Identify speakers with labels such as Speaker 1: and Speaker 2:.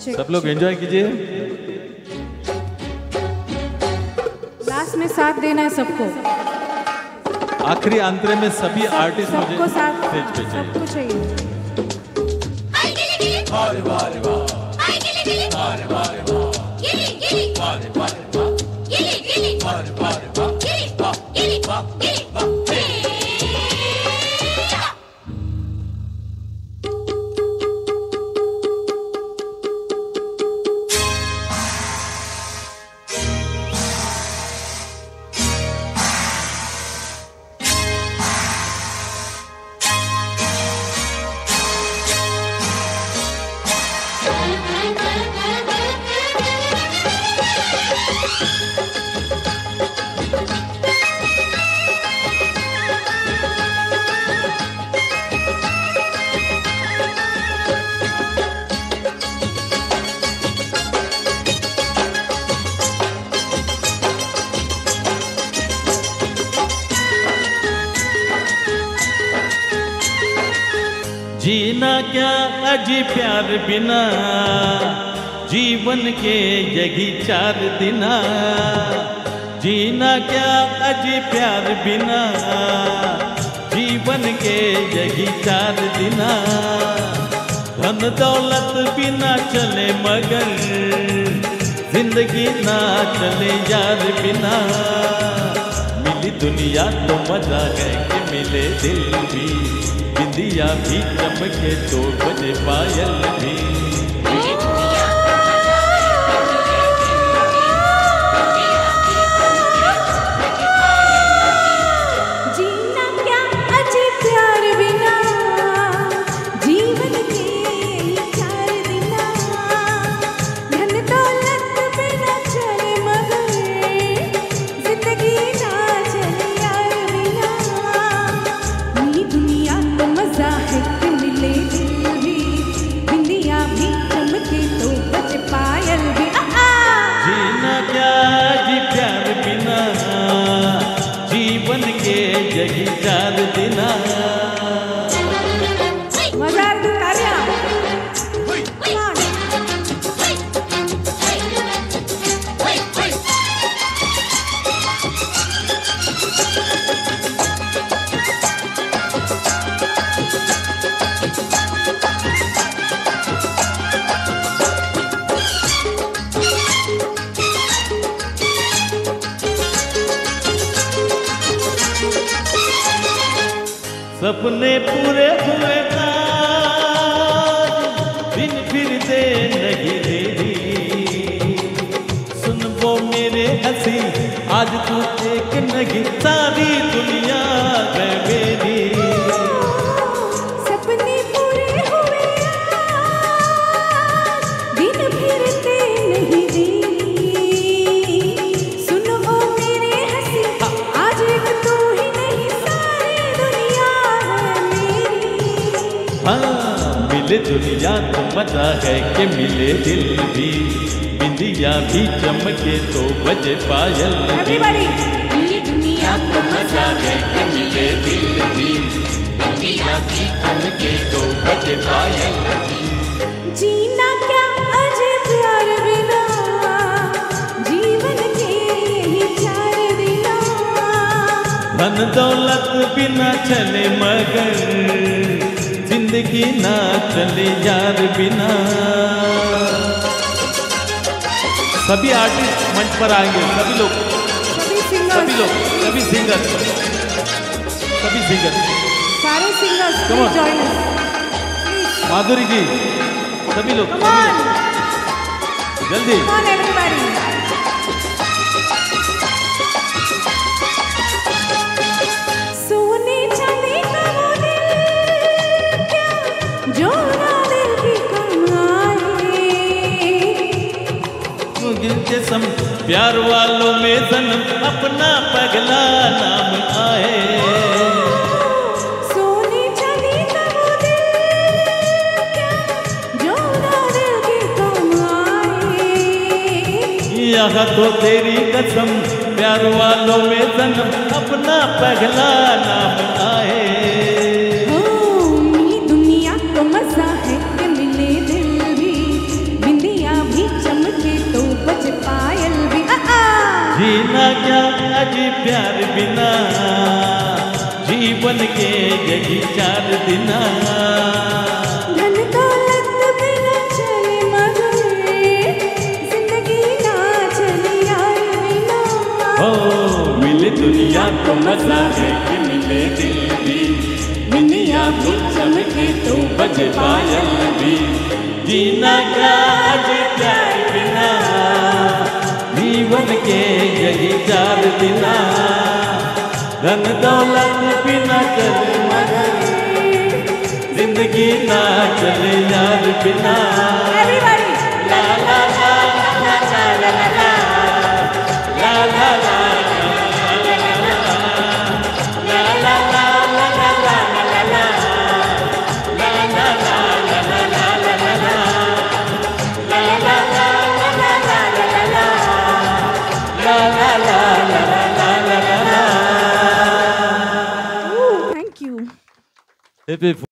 Speaker 1: सब लोग एंजॉय कीजिए।
Speaker 2: लास्ट में साथ देना है सबको।
Speaker 1: आखिरी अंतरे में सभी आर्टिस्ट
Speaker 2: सबको साथ,
Speaker 1: स्टेज पे
Speaker 2: सबको चाहिए।
Speaker 1: वाह वाह वाह, वाह वाह वाह, वाह वाह वाह। जीना क्या अजी प्यार बिना, जीवन के यही 4 दिना। जीना क्या अजी प्यार बिना, जीवन के यही 4 दिना। धन दौलत बिना चले मगर, जिंदगी ना चले यार बिना। मिली दुनिया तो मजा है कि मिले दिल भी, बिंदिया भी चमके तो बजे पायल भी।
Speaker 2: जीना क्या अजी प्यार बिना, जीवन के 4 दिना। धन दौलत बिना चले मगर, जिंदगी ना चले यार बिना। मिली दुनिया तो मजा है कि मिले दिल भी, बिंदिया भी चमके तो बजे पायल भी।
Speaker 1: जीना क्या जी प्यार बिना, जीवन के यही 4 दिना।
Speaker 2: मजा आ रहा है तालियां।
Speaker 1: सपने पूरे हुए आज, दिन फिरते नहीं देरी। सुन वो मेरे हंसी, आज तू एक नहीं सारी दुनिया है मेरी।
Speaker 2: सपने पूरे हुए आज, दिन फिरते नहीं देरी। सुन वो मेरे हंसी, आज एक तू ही नहीं सारी दुनिया है मेरी।
Speaker 1: हाँ मिले दुनिया तो मजा है कि मिले दिल भी, बिंदिया भी चमके तो बजे पायल भी।
Speaker 2: Everybody, ये दुनिया
Speaker 1: तो मजा है कि मिले दिल भी, बिंदिया भी चमके तो बजे पायल भी।
Speaker 2: जीना क्या अजी प्यार बिना, जीवन के यही 4 दिना।
Speaker 1: धन दौलत बिना चले मगर, जिंदगी ना चले यार बिना। सभी आर्टिस्ट मंच पर आएंगे, सभी लोग,
Speaker 2: सभी सिंगर्स,
Speaker 1: सभी लोग, सभी सिंगर, सभी सिंगर।
Speaker 2: सारे singers
Speaker 1: Come on.
Speaker 2: Please join us.
Speaker 1: Madhuri ji, सभी लोग,
Speaker 2: कम ऑन,
Speaker 1: जल्दी।
Speaker 2: Come on everybody. सोने चांदी का वो दिल क्या, जो ना दिल की कमाए।
Speaker 1: गिनते सम प्यार वालों में जन्म अपना पगला नाम आए।
Speaker 2: सोने चांदी का वो दिल क्या, जो ना दिल की कमाए।
Speaker 1: यहाँ तो तेरी कसम, प्यार वालों में जन्म अपना पगला नाम आए।
Speaker 2: हो मिली दुनिया तो मजा है कि मिले दिल भी, बिंदिया
Speaker 1: जीवन के यही 4 दिन
Speaker 2: धन दौलत बिना चले मगर जिंदगी ना चले यार बिना।
Speaker 1: हो मिले दुनिया को मजा है कि मिले दिल भी, मिनिया भी चमके तो बजे पायल भी। जीना का अजे प्यार बिना, जीवन के यही 4 दिन धन दौलत बिना चले मगर जिंदगी ना चले यार बिना।
Speaker 2: Everybody.
Speaker 1: La La La La La La La La La La
Speaker 2: Ooh, thank you.
Speaker 1: If